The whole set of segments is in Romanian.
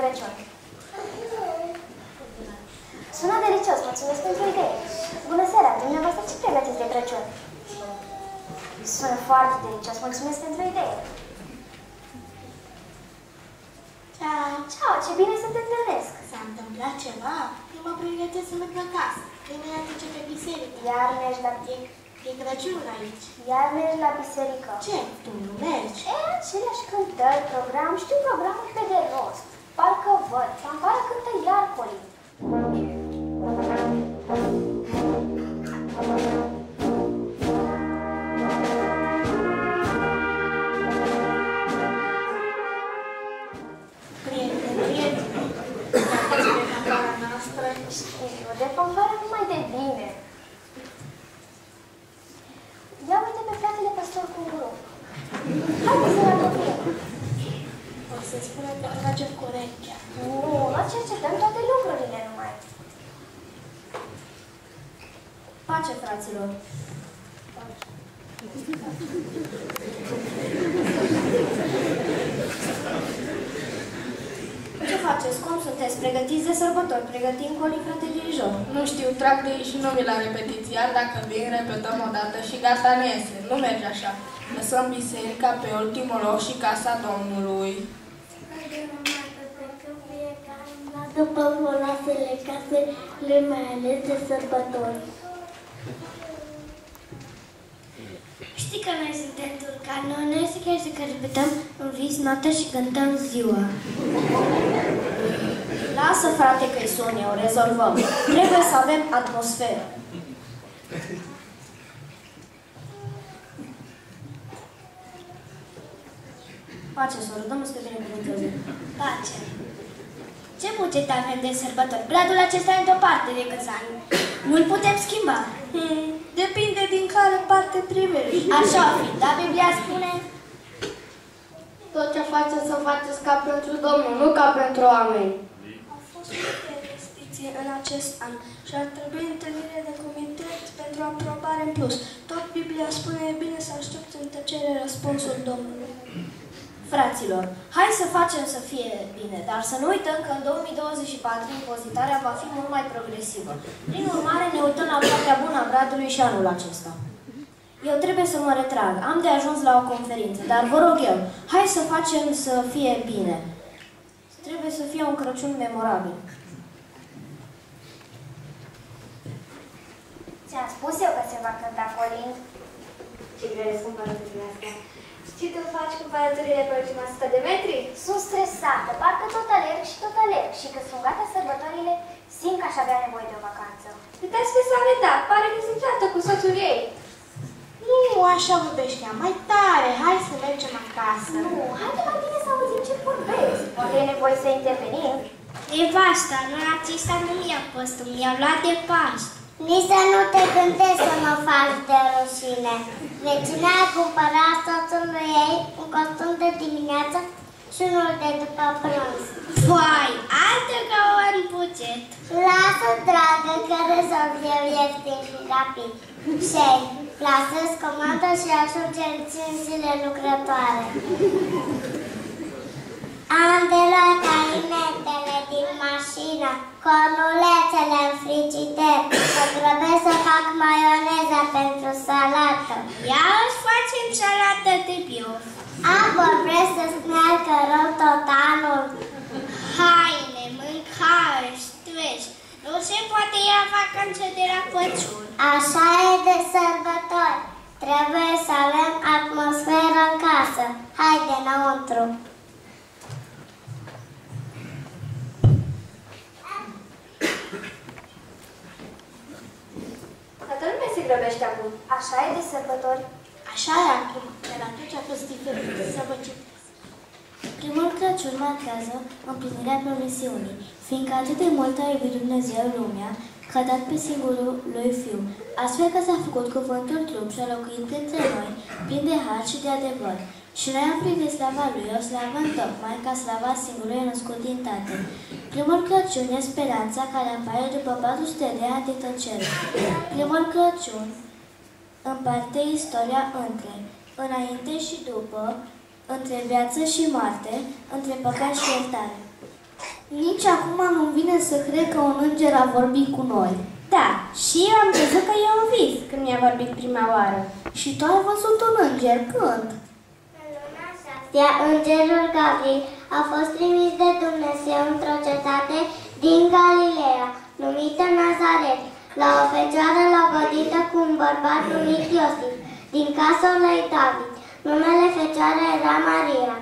Crăciun. Sună delicios, mulțumesc pentru idee. Bună seara, dumneavoastră ce pregătiți de Crăciun? Sună foarte delicios, mulțumesc pentru idee. Ciao! Ciao, ce bine să te întâlnesc! S-a întâmplat ceva? Eu mă pregătesc să merg acasă. Mâine aduce pe biserică. Iar mergi la... E Crăciunul aici. Iar mergi la biserică. Ce? Tu nu mergi? E, aceleași cântări, program, știu programul pe de rost. Parcă văd, fanfara cântă iarcolii. De fanfară numai de bine. Ia uite pe fratele păstor cu guru. Haide să-l apropiem. O să spună că tragem cu urechea. Nu, la cercetăm toate lucrurile numai. Pace, fraților! Ce faceți? Cum sunteți? Pregătiți de sărbători? Pregătim colii, frate dirijor? Nu știu, trag de ei și nu vin la repetiții, iar dacă vin, repetăm o dată și gata, nu iese. Nu merge așa. Lăsăm biserica pe ultimul loc și casa Domnului. După volasele casele, mai ales de sărbători. Știi că noi suntem turcani, noi se chiar că repetăm în vis noaptea și cântăm ziua. Lasă, frate, că-i Sonia, o rezolvăm. Trebuie să avem atmosferă. Pace, soră, Domnul să te binecuvânteze. Pace. Ce buget avem de sărbători? Bradul acesta e într-o parte de câți ani. Nu-l putem schimba. Depinde din care parte privești. Așa o fi, dar Biblia spune... Tot ce faceți să faceți ca pentru Domnul, nu ca pentru oameni. Au fost multe investiții în acest an și ar trebui întâlnire de comitet pentru aprobare în plus. Tot Biblia spune e bine să aștepți în tăcere răspunsul Domnului. Fraților, hai să facem să fie bine, dar să nu uităm că în 2024 impozitarea va fi mult mai progresivă. Prin urmare, ne uităm la partea bună a bradului și anul acesta. Eu trebuie să mă retrag, am de ajuns la o conferință, dar vă rog eu, hai să facem să fie bine. Trebuie să fie un Crăciun memorabil. Ți-am spus eu că se va cânta colind. Ce grele sunt cumpărăturile astea. Și tu faci cumpărăturile pe ultima 100 de metri? Sunt stresată, parcă tot alerg și tot alerg. Și că sunt gata sărbătorile, simt că aș avea nevoie de o vacanță. Uitați pe Saveta, pare că se ceartă cu soțul ei. Nu, așa vorbește ea, mai tare, hai să mergem acasă. Nu, haide mai bine să auzim ce vorbesc. Poate e nevoie să intervenim. Nevasta, noi acesta nu mi-a postul, mi-a luat de Paști. Nici să nu te gândești să mă faci de rușine. Vecina a cumpărat soțului ei un costum de dimineață și unul de după prânz. Vai, altă ca un buget. Lasă, dragă, că rezolv eu ieftin și rapid. Shane, plasez comandă și ajunge în 5 zile lucrătoare. Am de luat alimentele din mașină, cornulețele în frigider, mă grăbesc să fac maioneza pentru salată. Ia își facem salată de biuf. Apoi vreți să-ți meargă rău tot anul? Haine, mâncare, strești. Nu se poate ia vacanță de la Crăciun. Așa e de sărbători. Trebuie să avem atmosferă în casă. Haide înăuntru. Toată lumea se grăbește acum. Așa e de sărbători. Așa e acum, dar atunci a fost diferit. Să vă citesc. Primul Crăciun marchează împlinirea promisiunii, fiindcă atât de mult a iubit Dumnezeu lumea, că a dat pe singurul lui Fiu, astfel că s-a făcut cuvântul trup și a locuit printre noi, plin de har și de adevăr. Și noi am privit slava lui, o slavă întocmai ca slava singurului născut din Tatăl. Primul Crăciun e speranța care apare după 400 de ani de tăcere. Primul Crăciun împarte istoria între înainte și după, între viață și moarte, între păcat și iertare. Nici acum nu-mi vine să cred că un înger a vorbit cu noi. Da, și eu am crezut că e un vis când mi-a vorbit prima oară. Și tu ai văzut un înger când? În luna 6-a, îngerul Gabriel a fost trimis de Dumnezeu într-o cetate din Galileea, numită Nazaret, la o fecioară logodită cu un bărbat numit Iosif, din casa lui David. Numele fecioarei era Maria.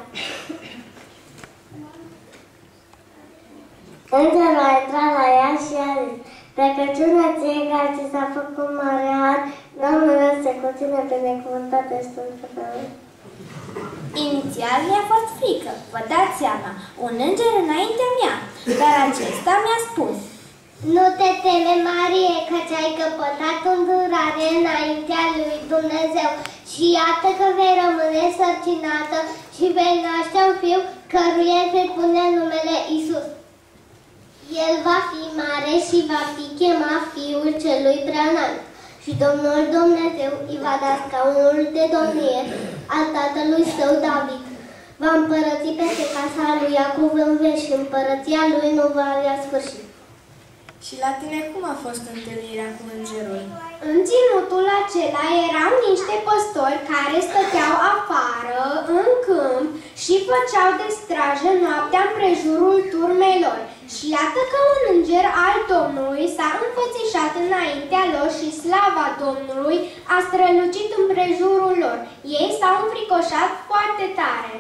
Îngerul a intrat la ea și a zis: plecăciunea ție care ți s-a făcut mare har, Domnul să conține binecuvântat ești între femei. Inițial mi-a fost frică, vă dați seama, un înger înaintea mea, dar acesta mi-a spus: nu te teme, Marie, căci ai căpătat îndurare înaintea lui Dumnezeu și iată că vei rămâne sărcinată și vei naște un fiu căruia îi vei pune numele Iisus. El va fi mare și va fi chemat Fiul Celui Preanalt și Domnul Dumnezeu îi va da scaunul de domnie al tatălui său David. Va împărăți peste casa lui Iacov în veci și împărăția lui nu va avea sfârșit. Și la tine cum a fost întâlnirea cu îngerul? În ținutul acela erau niște păstori care stăteau afară, în câmp, și făceau de strajă noaptea împrejurul turmelor. Și iată că un înger al Domnului s-a înfățișat înaintea lor și slava Domnului a strălucit împrejurul lor. Ei s-au înfricoșat foarte tare.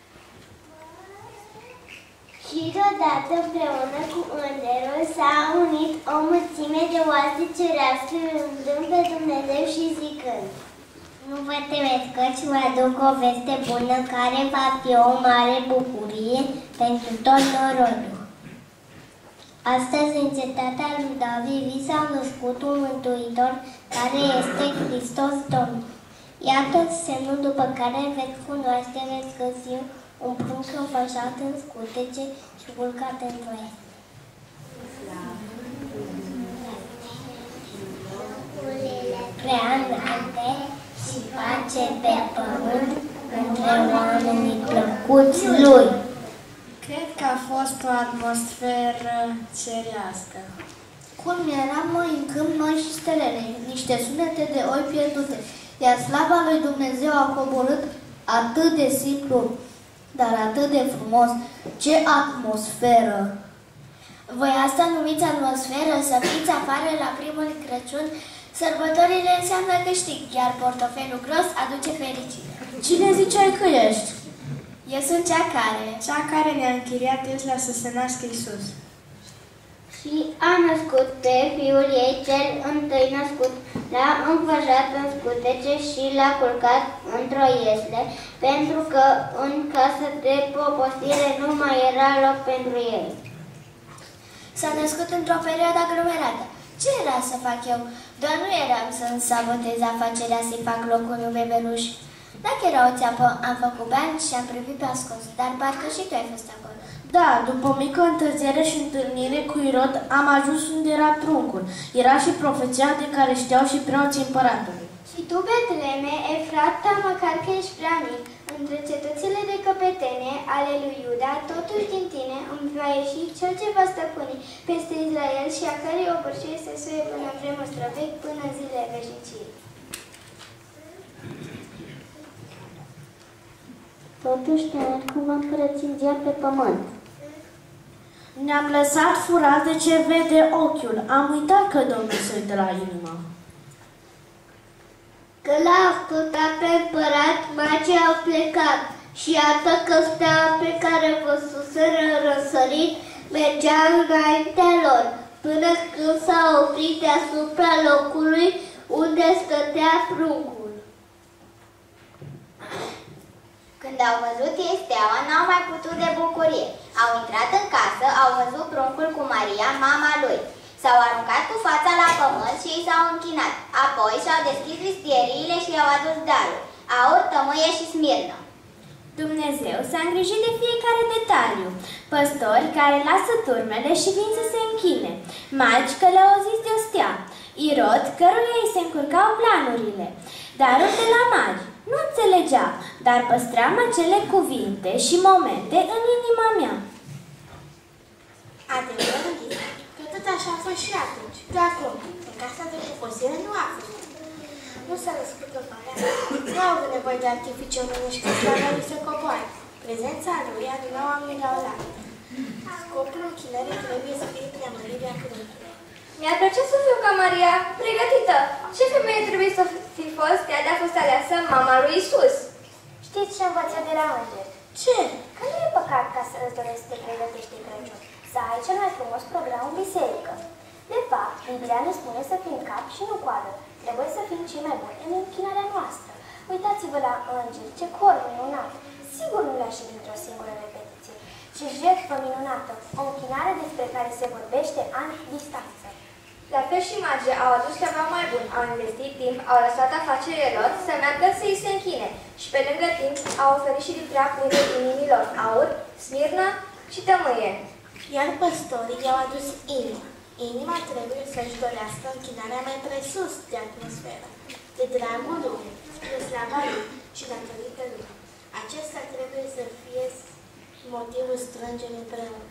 Și deodată împreună cu îngerul s-a unit o mulțime de oase cerească rândând pe Dumnezeu și zicând: nu vă temeți, căci vă aduc o veste bună care va fi o mare bucurie pentru tot norodul. Astăzi, în cetatea lui David, vi s-a născut un mântuitor care este Hristos Domnul. Iată semnul după care veți cunoaște, veți găsi un prunc înfășat în scutece și culcat într-o el. Locurile prea înalte și pace pe pământ între oamenii plăcuți lui. Cred că a fost o atmosferă cerească. Cum eram noi în câmp, noi și stelele, niște sunete de oi pierdute, iar slava lui Dumnezeu a coborât atât de simplu, dar atât de frumos. Ce atmosferă! Voi asta numiți atmosferă, să fiți afară la primul Crăciun? Sărbătorile înseamnă câștig, iar portofelul gros aduce fericire. Cine ziceai că ești? Eu sunt Cea care ne-a închiriat Isla să se nască Iisus. și a născut pe fiul ei cel întâi născut. L-a înfășat în scutece și l-a culcat într-o iesle, pentru că în casă de poposire nu mai era loc pentru el. S-a născut într-o perioadă aglomerată. Ce era să fac eu? Doar nu eram să-mi sabotez afacerea să-i fac loc unui bebeluș. Dacă era o țeapă, am făcut bani și am privit pe ascuns, dar parcă și tu ai fost acolo. Da, după o mică întârziere și întâlnire cu Irod, am ajuns unde era pruncul. Era și profeția de care știau și preoții împăratului. Și tu, Betleme, Efrata, măcar că ești prea mic, între cetățile de căpetene ale lui Iuda, totuși din tine îmi va ieși cel ce va stăpâni peste Israel și a cărei obârșie se suie până în vremuri străvechi, până în zilele veșniciei. Totuși te arăt cum am împărăția pe pământ. Ne-am lăsat furat de ce vede ochiul. Am uitat că Domnul se uită la inimă. Că l-a ascultat pe împărat, magii au plecat și iată că steaua pe care văzuseră răsărit mergea înaintea lor, până când s-a oprit deasupra locului unde stătea pruncul. Când au văzut ei steaua, n-au mai putut de bucurie. Au intrat în casă, au văzut pruncul cu Maria, mama lui. S-au aruncat cu fața la pământ și i s-au închinat. Apoi și-au deschis vistieriile și i-au adus daruri: aur, tămâie și smirnă. Dumnezeu s-a îngrijit de fiecare detaliu. Păstori care lasă turmele și vin să se închine. Magi că le-au zis de o stea. Irod căruia îi se încurcau planurile. Darul de la magi. Nu înțelegea, dar păstram acele cuvinte și momente în inima mea. așa a fost și atunci. De acum, în casa de cuposire nu a fost. Nu s-a născut în marea mea. Nu au avut nevoie de artificii omenești ca slava lui să coboare. Prezența lui adună oamenii la oaltă. Scopul închinării trebuie să fie preamărirea cuvântului. Mi-ar plăcea să fiu ca Maria, pregătită. Ce femeie trebuie să fi fost ea de-a fost aleasă mama lui Isus? Știți ce învăț eu de la îngeri? Ce? Că nu e păcat ca să îți dorești să te pregătești de Crăciun, să ai cel mai frumos program în biserică. De fapt, Biblia ne spune să fim cap și nu coadă. Trebuie să fim cei mai buni în închinarea noastră. Uitați-vă la îngeri, ce cor minunat! Sigur nu le-a ieșit dintr-o singură repetiție, ci jertfă minunată, o închinare despre care se vorbește ani distanță. La fel și magii au adus ceva mai bun, au investit timp, au lăsat afacerile lor să meargă să-i se închine și pe lângă timp au oferit și din prea pline inimilor aur, smirnă și tămâie. Iar păstorii i-au adus inima. Inima trebuie să-și dorească închinarea mai presus de atmosferă, de dragul lui, spre slava lui și datorită lui. Acesta trebuie să fie motivul strângerii împreună.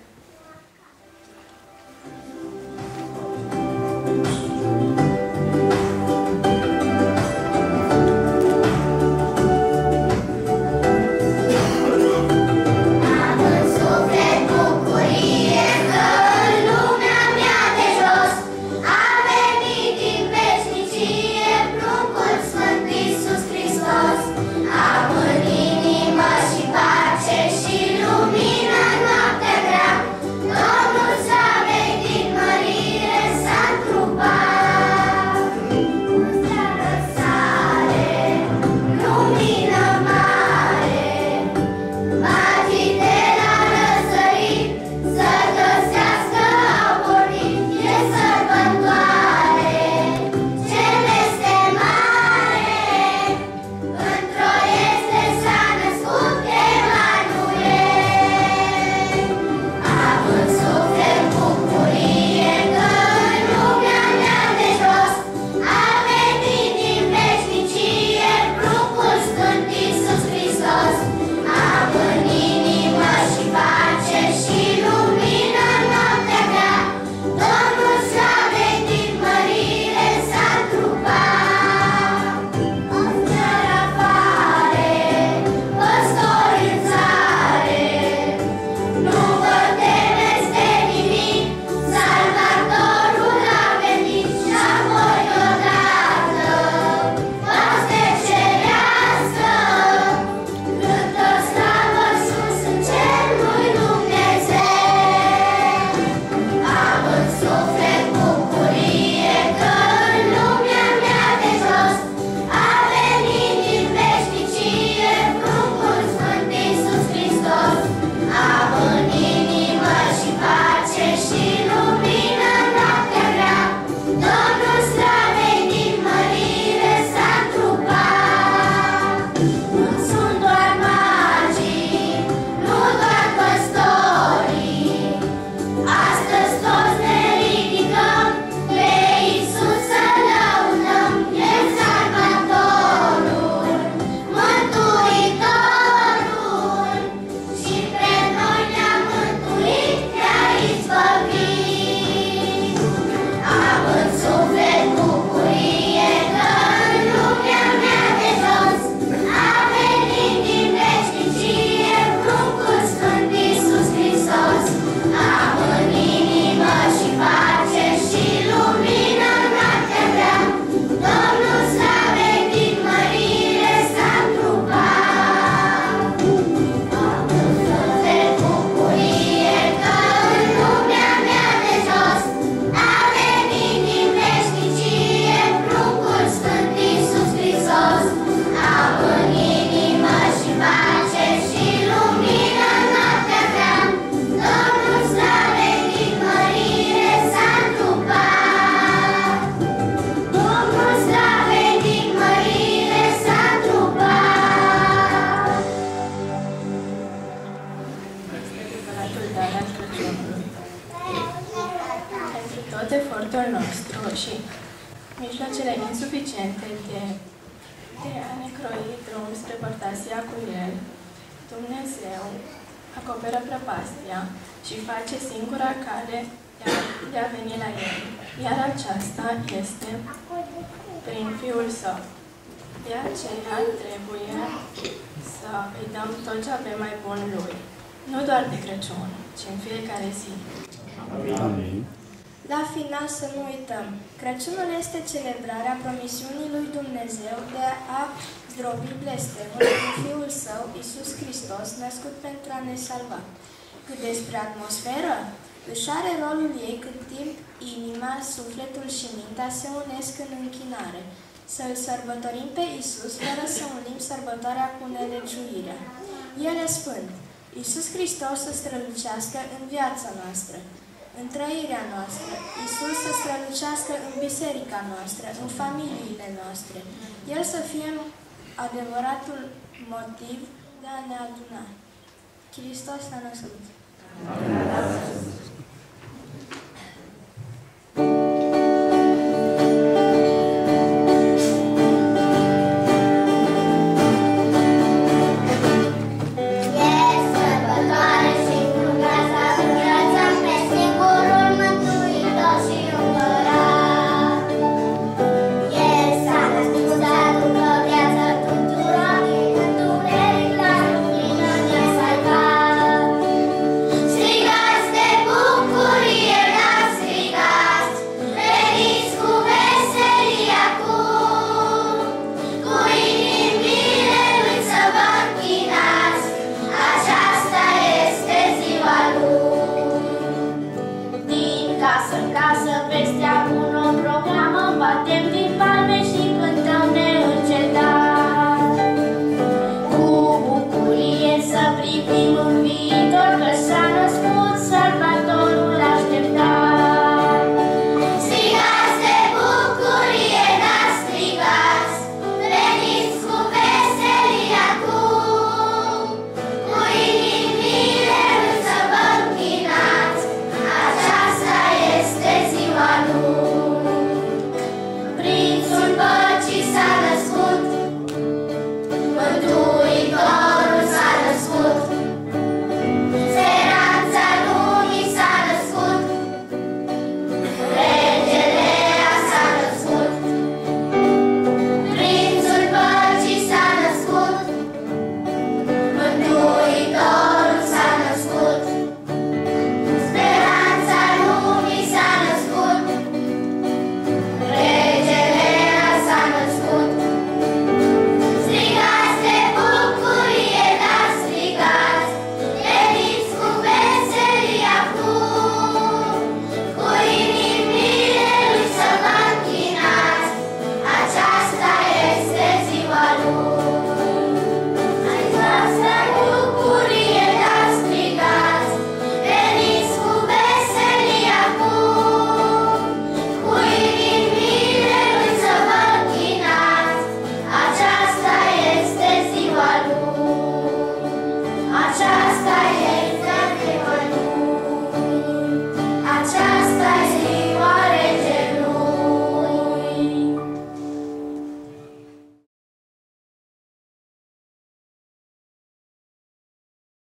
tot efortul nostru și mijloacele insuficiente de a ne croi drum spre părtasia cu El, Dumnezeu acoperă prăpastia și face singura cale de a de a veni la El, iar aceasta este prin Fiul Său. De aceea trebuie să îi dăm tot ce avem mai bun Lui, nu doar de Crăciun, ci în fiecare zi. Amin. La final să nu uităm, Crăciunul este celebrarea promisiunii lui Dumnezeu de a zdrobi blestemul cu Fiul Său, Iisus Hristos, născut pentru a ne salva. Cât despre atmosferă, își are rolul ei cât timp inima, sufletul și mintea se unesc în închinare. Să-L sărbătorim pe Iisus fără să unim sărbătoarea cu nelegiuirea. El e sfânt. Iisus Hristos să strălucească în viața noastră, în trăirea noastră. Iisus să strălucească în biserica noastră, în familiile noastre. El să fie adevăratul motiv de a ne aduna. Hristos s-a născut. Casă, vestea bună, proclamăm, batem